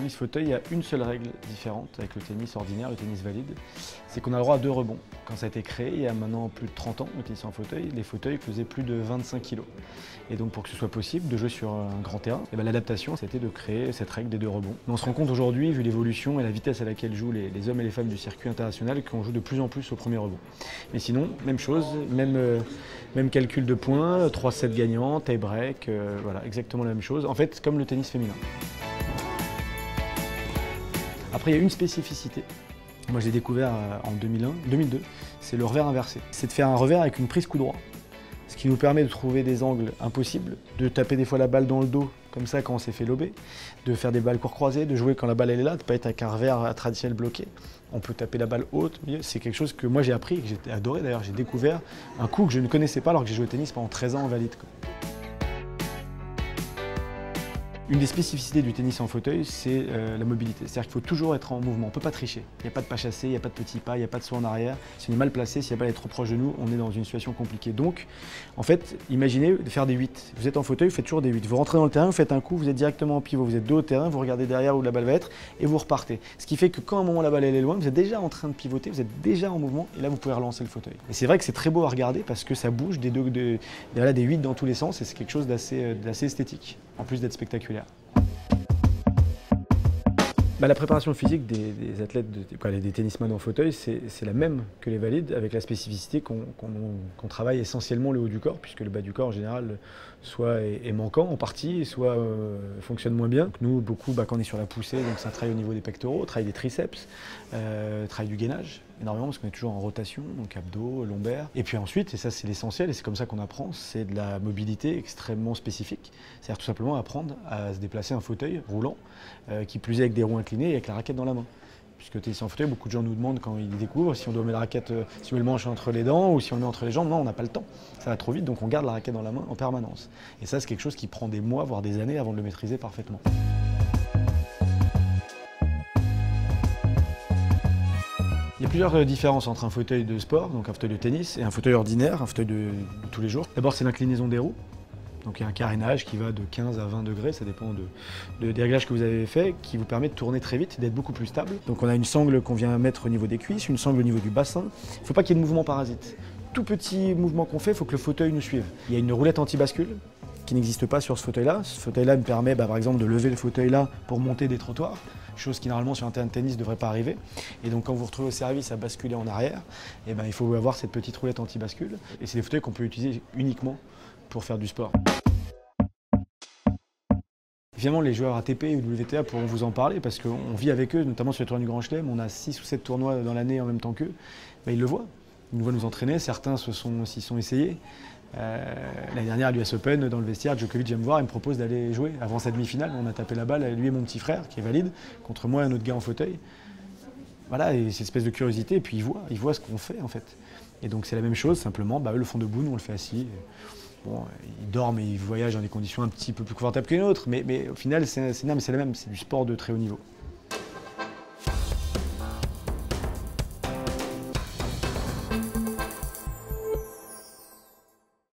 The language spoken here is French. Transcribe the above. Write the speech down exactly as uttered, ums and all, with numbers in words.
tennis fauteuil, il y a une seule règle différente avec le tennis ordinaire, le tennis valide, c'est qu'on a le droit à deux rebonds. Quand ça a été créé, il y a maintenant plus de trente ans, le tennis en fauteuil, les fauteuils faisaient plus de vingt-cinq kilos. Et donc pour que ce soit possible de jouer sur un grand terrain, ben, l'adaptation c'était de créer cette règle des deux rebonds. Mais on se rend compte aujourd'hui, vu l'évolution et la vitesse à laquelle jouent les, les hommes et les femmes du circuit international, qu'on joue de plus en plus au premier rebond. Mais sinon, même chose, même, euh, même calcul de points, trois sept gagnants, tie-break, euh, voilà, exactement la même chose. En fait, comme le tennis féminin. Après, il y a une spécificité. Moi, j'ai découvert en deux mille un, deux mille deux, c'est le revers inversé. C'est de faire un revers avec une prise coup droit, ce qui nous permet de trouver des angles impossibles, de taper des fois la balle dans le dos, comme ça quand on s'est fait lober, de faire des balles court croisées, de jouer quand la balle elle est là, de ne pas être avec un revers traditionnel bloqué. On peut taper la balle haute, c'est quelque chose que moi j'ai appris, que j'ai adoré d'ailleurs. J'ai découvert un coup que je ne connaissais pas alors que j'ai joué au tennis pendant treize ans en valide. Une des spécificités du tennis en fauteuil, c'est euh, la mobilité. C'est-à-dire qu'il faut toujours être en mouvement, on ne peut pas tricher. Il n'y a pas de pas chassé, il n'y a pas de petits pas, il n'y a pas de saut en arrière. Si on est mal placé, si la balle est trop proche de nous, on est dans une situation compliquée. Donc, en fait, imaginez de faire des huit. Vous êtes en fauteuil, vous faites toujours des huit. Vous rentrez dans le terrain, vous faites un coup, vous êtes directement en pivot, vous êtes dos au terrain, vous regardez derrière où la balle va être et vous repartez. Ce qui fait que quand à un moment la balle elle est loin, vous êtes déjà en train de pivoter, vous êtes déjà en mouvement et là vous pouvez relancer le fauteuil. Et c'est vrai que c'est très beau à regarder parce que ça bouge des, deux, de, voilà, des huit dans tous les sens et c'est quelque chose d'assez d'assez esthétique, en plus d'être spectaculaire. Bah, la préparation physique des, des athlètes, de, quoi, des tennisman en fauteuil, c'est la même que les valides, avec la spécificité qu'on qu'on, qu'on travaille essentiellement le haut du corps, puisque le bas du corps en général soit est, est manquant en partie, soit euh, fonctionne moins bien. Donc nous, beaucoup, bah, quand on est sur la poussée, donc ça travaille au niveau des pectoraux, travaille des triceps, euh, travaille du gainage, énormément parce qu'on est toujours en rotation, donc abdos, lombaires. Et puis ensuite, et ça c'est l'essentiel, et c'est comme ça qu'on apprend, c'est de la mobilité extrêmement spécifique. C'est-à-dire tout simplement apprendre à se déplacer un fauteuil roulant, euh, qui plus est avec des roues inclinées et avec la raquette dans la main. Puisque tennis en fauteuil, beaucoup de gens nous demandent quand ils découvrent si on doit mettre la raquette, euh, si on met le manche entre les dents ou si on le met entre les jambes. Non, on n'a pas le temps. Ça va trop vite, donc on garde la raquette dans la main en permanence. Et ça, c'est quelque chose qui prend des mois, voire des années avant de le maîtriser parfaitement. Il y a plusieurs différences entre un fauteuil de sport, donc un fauteuil de tennis, et un fauteuil ordinaire, un fauteuil de, de tous les jours. D'abord, c'est l'inclinaison des roues. Donc il y a un carénage qui va de quinze à vingt degrés, ça dépend de, de, des réglages que vous avez fait, qui vous permet de tourner très vite, d'être beaucoup plus stable. Donc on a une sangle qu'on vient mettre au niveau des cuisses, une sangle au niveau du bassin. Il ne faut pas qu'il y ait de mouvement parasite. Tout petit mouvement qu'on fait, il faut que le fauteuil nous suive. Il y a une roulette anti-bascule qui n'existe pas sur ce fauteuil-là. Ce fauteuil-là me permet bah, par exemple de lever le fauteuil-là pour monter des trottoirs, chose qui normalement sur un terrain de tennis ne devrait pas arriver. Et donc quand vous vous retrouvez au service à basculer en arrière, et ben, il faut avoir cette petite roulette anti-bascule. Et c'est des fauteuils qu'on peut utiliser uniquement pour faire du sport. Évidemment, les joueurs A T P ou W T A pourront vous en parler parce qu'on vit avec eux, notamment sur les tournois du Grand Chelem. On a six ou sept tournois dans l'année en même temps qu'eux. Ben, ils le voient. Ils nous voient nous entraîner. Certains s'y sont, sont essayés. Euh, L'année dernière, à l'U S Open, dans le vestiaire, Djokovic vient me voir et me propose d'aller jouer. Avant sa demi-finale, on a tapé la balle, lui et mon petit frère, qui est valide, contre moi et un autre gars en fauteuil. Voilà, et c'est une espèce de curiosité. Et puis ils voient, ils voient ce qu'on fait en fait. Et donc c'est la même chose, simplement, bah, eux le font debout, nous on le fait assis. Bon, ils dorment et ils voyagent dans des conditions un petit peu plus confortables que les nôtres, mais, mais au final, c'est la même, c'est du sport de très haut niveau.